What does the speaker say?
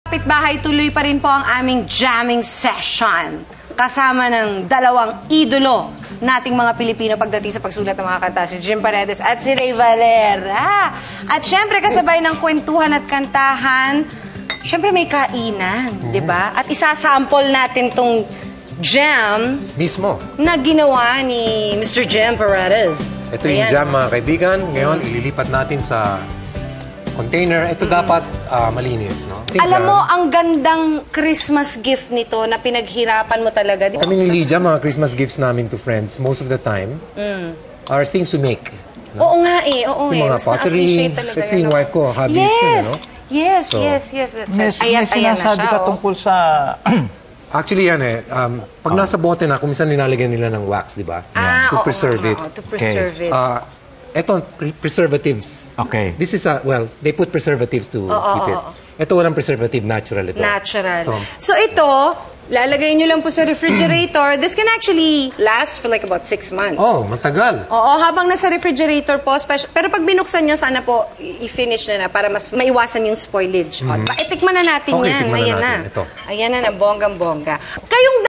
Kapitbahay, tuloy pa rin po ang aming jamming session. Kasama ng dalawang idolo nating mga Pilipino pagdating sa pagsulat ng mga kanta, si Jim Paredes at si Rey Valera. At syempre, kasabay ng kwentuhan at kantahan, syempre may kainan, di ba? At isasample natin tong jam mismo na ginawa ni Mr. Jim Paredes. Ito yung jam, mga kaibigan. Ngayon, ililipat natin sa container. Ito dapat malinis, no? Alam mo, ang gandang Christmas gift nito na pinaghirapan mo talaga. Kami ni Lydia, mga Christmas gifts namin to friends, most of the time, are things we make. No? Oo nga eh, oo yung mga pottery, kasi yung wife ko, hobbies yun, no? Yes, that's right. May sinasabi ka tungkol sa... Actually, yan eh. Pag nasa bote na, kung minsan nilalagyan nila ng wax, di ba? To preserve it. To preserve it. Ito, preservatives. Okay. This is well, they put preservatives to keep it. Ito walang preservative, natural ito. Natural. So ito, lalagay nyo lang po sa refrigerator. This can actually last for like about 6 months. Oh, matagal. Oo, habang nasa refrigerator po. Pero pag binuksan nyo, sana po i-finish na para mas maiwasan yung spoilage. Itikman na natin yan. Tikman Ayan na natin. na. Ito. Ayan na, bonggang-bongga. Kayong